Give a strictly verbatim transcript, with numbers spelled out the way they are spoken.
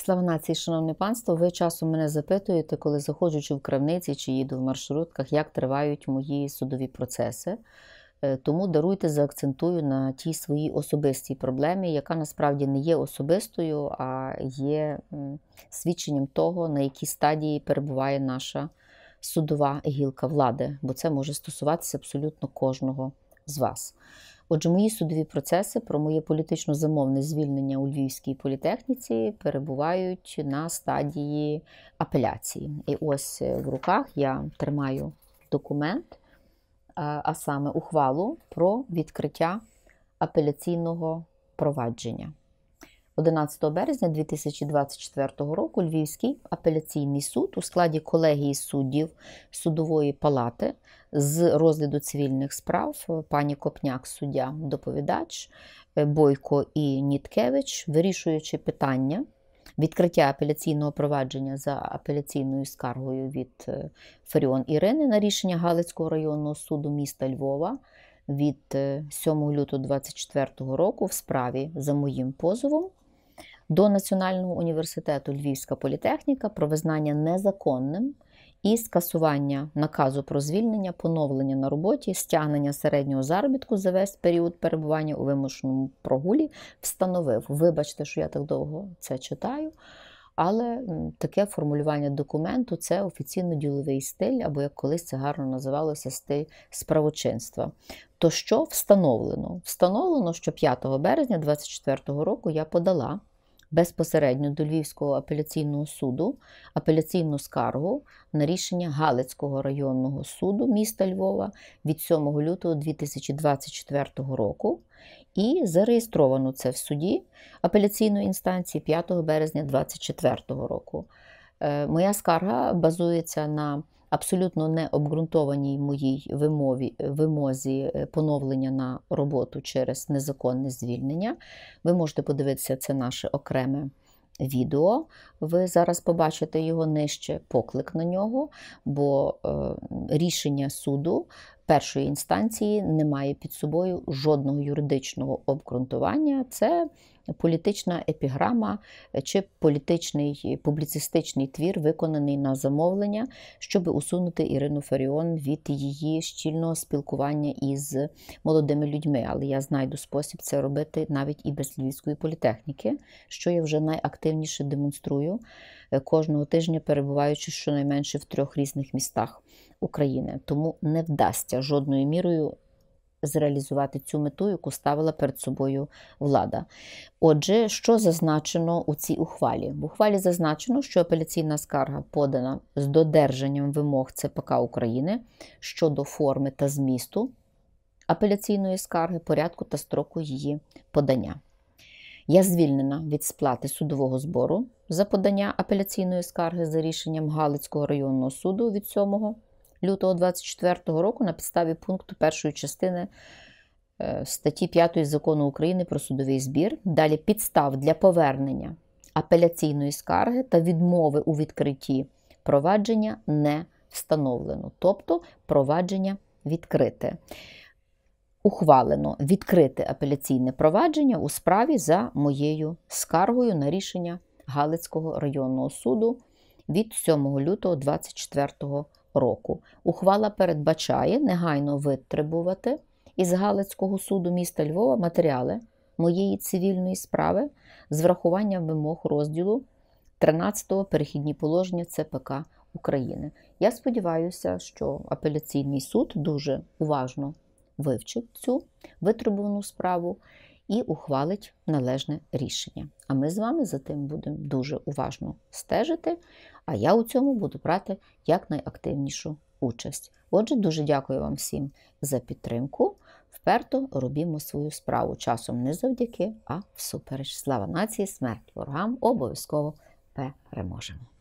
Слава нації, шановне панство, ви часом мене запитуєте, коли заходжу чи в крамниці, чи їду в маршрутках, як тривають мої судові процеси. Тому даруйте, заакцентую на тій своїй особистій проблемі, яка насправді не є особистою, а є свідченням того, на якій стадії перебуває наша судова гілка влади, бо це може стосуватися абсолютно кожного з вас. Отже, мої судові процеси про моє політично замовне звільнення у Львівській політехніці перебувають на стадії апеляції. І ось в руках я тримаю документ, а саме ухвалу про відкриття апеляційного провадження. одинадцятого березня дві тисячі двадцять четвертого року Львівський апеляційний суд у складі колегії суддів судової палати з розгляду цивільних справ, пані Копняк, суддя, доповідач, Бойко і Ніткевич, вирішуючи питання відкриття апеляційного провадження за апеляційною скаргою від Фаріон Ірини на рішення Галицького районного суду міста Львова від сьомого лютого двадцять четвертого року в справі за моїм позовом до Національного університету Львівська політехніка про визнання незаконним і скасування наказу про звільнення, поновлення на роботі, стягнення середнього заробітку за весь період перебування у вимушеному прогулі встановив. Вибачте, що я так довго це читаю, але таке формулювання документу – це офіційно-діловий стиль, або, як колись це гарно називалося, стиль справочинства. То що встановлено? Встановлено, що п'ятого березня двадцять четвертого року я подала безпосередньо до Львівського апеляційного суду апеляційну скаргу на рішення Галицького районного суду міста Львова від сьомого лютого дві тисячі двадцять четвертого року і зареєстровано це в суді апеляційної інстанції п'ятого березня двадцять четвертого року. Моя скарга базується на абсолютно необґрунтованій моїй вимові, вимозі поновлення на роботу через незаконне звільнення. Ви можете подивитися це наше окреме відео. Ви зараз побачите його нижче, поклик на нього, бо е, рішення суду першої інстанції не має під собою жодного юридичного обґрунтування. Це політична епіграма чи політичний публіцистичний твір, виконаний на замовлення, щоб усунути Ірину Фаріон від її щільного спілкування із молодими людьми. Але я знайду спосіб це робити навіть і без Львівської політехніки, що я вже найактивніше демонструю кожного тижня, перебуваючи щонайменше в трьох різних містах України. Тому не вдасться жодною мірою зреалізувати цю мету, яку ставила перед собою влада. Отже, що зазначено у цій ухвалі? В ухвалі зазначено, що апеляційна скарга подана з додержанням вимог ЦПК України щодо форми та змісту апеляційної скарги, порядку та строку її подання. Я звільнена від сплати судового збору за подання апеляційної скарги за рішенням Галицького районного суду від сьомого лютого двадцять четвертого року на підставі пункту першої частини статті п'ятої Закону України про судовий збір. Далі підстав для повернення апеляційної скарги та відмови у відкритті провадження не встановлено. Тобто провадження відкрите. Ухвалено відкрите апеляційне провадження у справі за моєю скаргою на рішення Галицького районного суду від сьомого лютого двадцять четвертого року. Ухвала передбачає негайно витребувати із Галицького суду міста Львова матеріали моєї цивільної справи з врахуванням вимог розділу тринадцятого перехідні положення ЦПК України. Я сподіваюся, що апеляційний суд дуже уважно вивчить цю витребувану справу і ухвалить належне рішення. А ми з вами за тим будемо дуже уважно стежити, а я у цьому буду брати якнайактивнішу участь. Отже, дуже дякую вам всім за підтримку. Вперто робімо свою справу. Часом не завдяки, а всупереч. Слава нації, смерть ворогам, обов'язково переможемо.